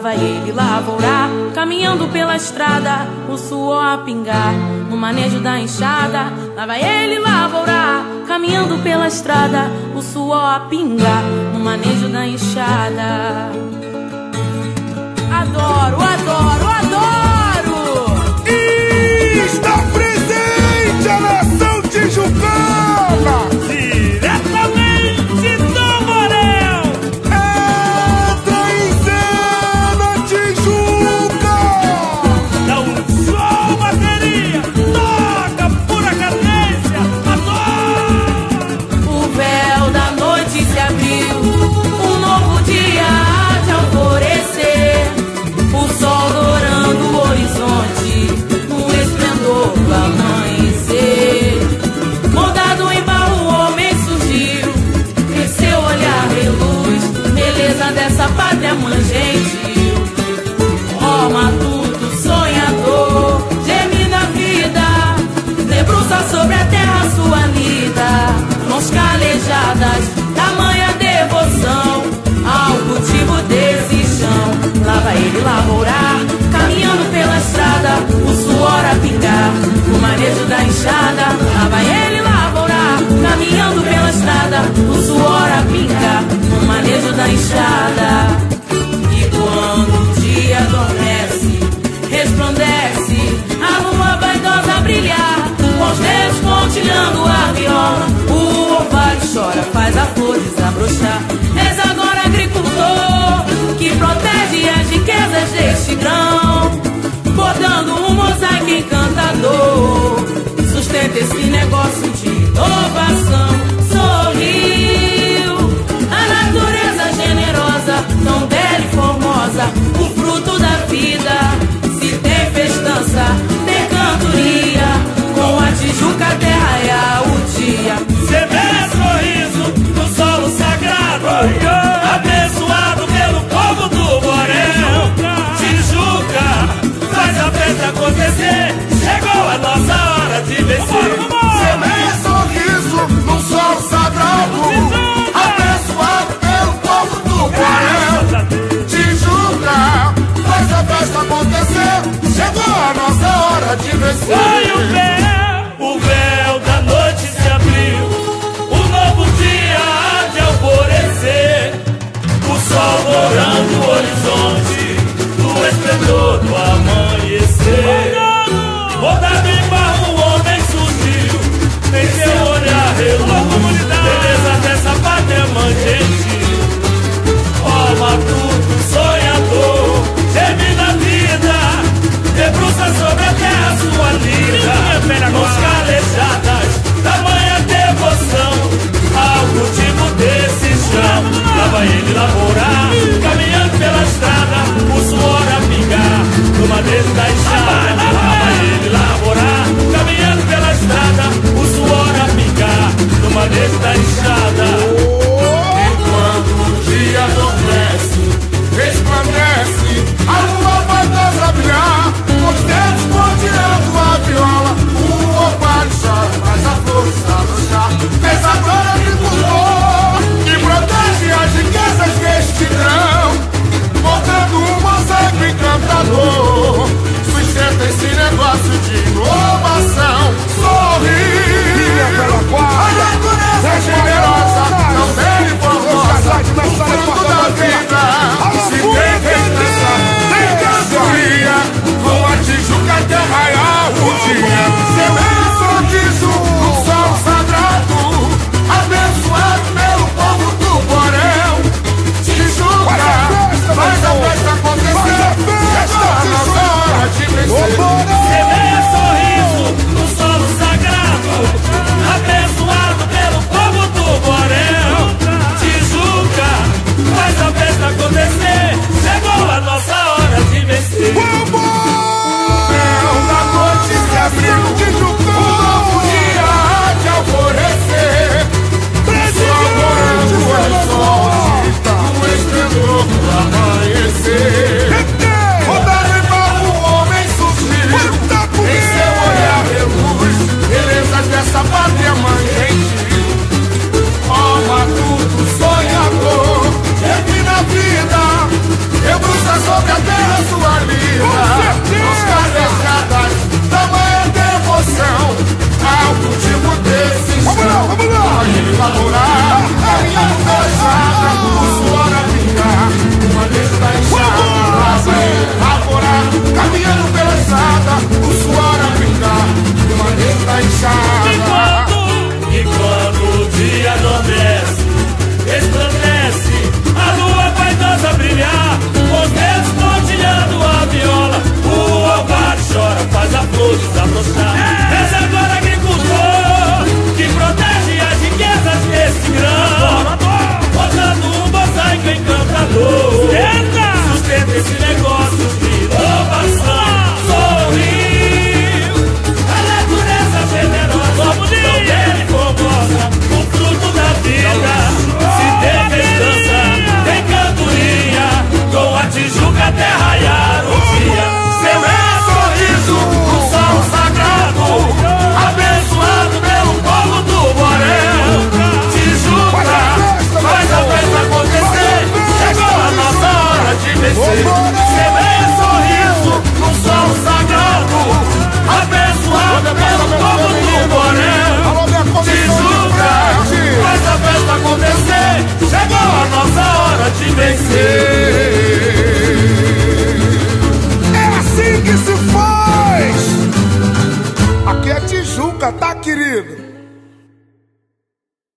vai ele lavourar, caminhando pela estrada, o suor a pingar no manejo da enxada. Lá vai ele lavourar, caminhando pela estrada, o suor a pingar no manejo da enxada. Adoro, adoro, adoro! Está presente a nação tijucana! Diretamente do Borel! Entra em cena, Tijuca! Dá um show, bateria! Toca pura cadência! Adoro! O véu da noite se abriu, um novo dia há de alvorecer. O sol dourando o horizonte, no esplendor do amanhecer. Moldado em barro, o homem surgiu, em seu olhar reluz, beleza dessa pátria mãe gentil. Ó matuto sonhador, geme na vida, debruça sobre a terra sua lida. Mãos calejadas, tamanha devoção ao cultivo desse chão. Lá vai ele lavourar, caminhando pela estrada, o suor a pingar no manejo da enxada. Lá vai ele lavourar, caminhando pela estrada, o suor a pingar no manejo da enxada. E quando o dia adormece, resplandece, a lua vaidosa brilhar, com os dedos pontilhando a viola, o orvalho chora, faz a flor desabrochar. És agora agricultor, que protege as riquezas deste grão, bordando um mosaico encantador, sustenta esse negócio de inovação. Sorriu a natureza generosa, tão bela e formosa, o fruto da vida. Se tem festança, tem cantoria, com a Tijuca a terra é a dia. Semeia sorriso no solo sagrado, abençoado pelo povo do Borel. Tijuca, faz a festa acontecer, chegou a nossa hora de vencer. Semeia sorriso no sol sagrado, abençoado pelo povo do Borel. Tijuca, faz a festa acontecer, chegou a nossa hora de vencer. O véu da noite se abriu, um novo dia há de alvorecer. O sol dourando o horizonte, do esplendor do amanhecer. Rodado em barro, o homem surgiu, em seu olhar reluz, beleza dessa pátria mãe gentil. Ó matuto sonhador, geme na vida, debruça sobre a terra sua lida. Mãos calejadas, tamanha devoção ao cultivo desse chão. Lá vai ele lavourar, caminhando pela estrada, o suor a pingar no manejo da enxada.